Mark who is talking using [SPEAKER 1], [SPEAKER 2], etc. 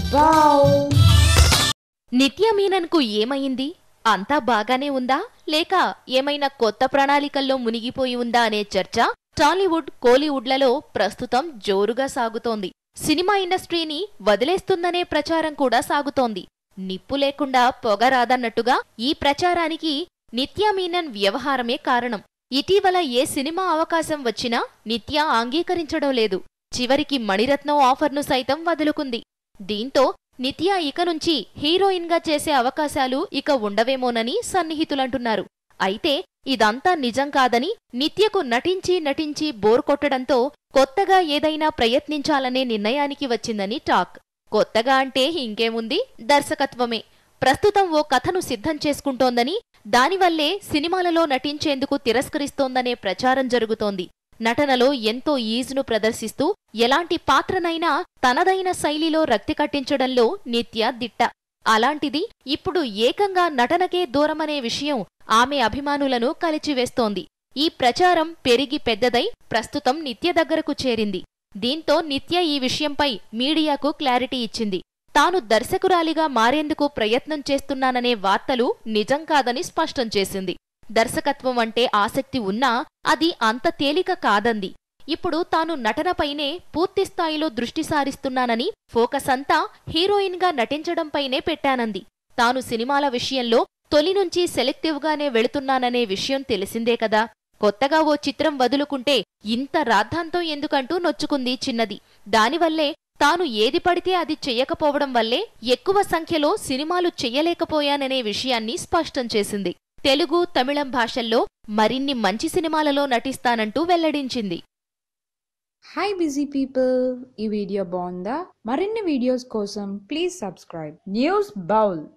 [SPEAKER 1] newsbowl.
[SPEAKER 2] నిత్య మీనన్ కు ఏమైంది? అంతా బాగానే ఉందా లేక ఏమైనా కొత్త ప్రణాళికల్లో మునిగిపోయి ఉందా అనే చర్చ టాలీవుడ్, కోలీవుడ్లలో ప్రస్తుతం జోరుగా సాగుతోంది. సినిమా ఇండస్ట్రీని వదిలేస్తుందనే ప్రచారం కూడా సాగుతోంది. నిప్పు లేకుండా పొగ రాదన్నట్టుగా ఈ ప్రచారానికి నిత్య మీనన్ వ్యవహారమే కారణం. ఇటీవల ఏ సినిమా అవకాశం వచ్చినా నిత్య అంగీకరించడం లేదు. చివరికి మణిరత్నం ఆఫర్ను సైతం వదులుకుంది. దీంతో నిత్య ఇక నుంచి హీరోయిన్ గా చేసే అవకాశాలు ఇక ఉండవేమోనని సన్నిహితులంటున్నారు. అయితే ఇదంతా నిజం కాదని, నిత్యకు నటించి బోర్ కొట్టడంతో కొత్తగా ఏదైనా ప్రయత్నించాలనే నిర్ణయానికి వచ్చిందని టాక్. కొత్తగా అంటే ఇంకేముంది, దర్శకత్వమే. ప్రస్తుతం ఓ కథను సిద్ధం చేసుకుంటోందని, దానివల్లే సినిమాలలో నటించేందుకు తిరస్కరిస్తోందనే ప్రచారం జరుగుతోంది. నటనలో ఎంతో ఈజ్ను ప్రదర్శిస్తూ ఎలాంటి పాత్రనైనా తనదైన శైలిలో రక్తి కట్టించడంలో నిత్య దిట్ట. అలాంటిది ఇప్పుడు ఏకంగా నటనకే దూరమనే విషయం ఆమె అభిమానులను కలిచివేస్తోంది. ఈ ప్రచారం పెరిగి పెద్దదై ప్రస్తుతం నిత్య దగ్గరకు చేరింది. దీంతో నిత్య ఈ విషయంపై మీడియాకు క్లారిటీ ఇచ్చింది. తాను దర్శకురాలిగా మారేందుకు ప్రయత్నం చేస్తున్నాననే వార్తలు నిజం కాదని స్పష్టం చేసింది. దర్శకత్వం అంటే ఆసక్తి ఉన్నా అది అంత తేలిక కాదంది. ఇప్పుడు తాను నటనపైనే పూర్తిస్థాయిలో దృష్టి సారిస్తున్నానని, ఫోకస్ అంతా హీరోయిన్గా నటించడంపైనే పెట్టానంది. తాను సినిమాల విషయంలో తొలి నుంచి సెలెక్టివ్గానే వెళుతున్నాననే విషయం తెలిసిందే కదా. కొత్తగా ఓ చిత్రం వదులుకుంటే ఇంత రాద్ధాంతం ఎందుకంటూ నొచ్చుకుంది చిన్నది. దానివల్లే తాను ఏది పడితే అది చెయ్యకపోవడం వల్లే ఎక్కువ సంఖ్యలో సినిమాలు చెయ్యలేకపోయాననే విషయాన్ని స్పష్టం చేసింది. తెలుగు, తమిళం భాషల్లో మరిన్ని మంచి సినిమాలలో నటిస్తానంటూ వెల్లడించింది.
[SPEAKER 1] Hi busy people, ఈ వీడియో బాగుందా? మరిన్ని వీడియోస్ కోసం ప్లీజ్ సబ్స్క్రైబ్ newsbowl.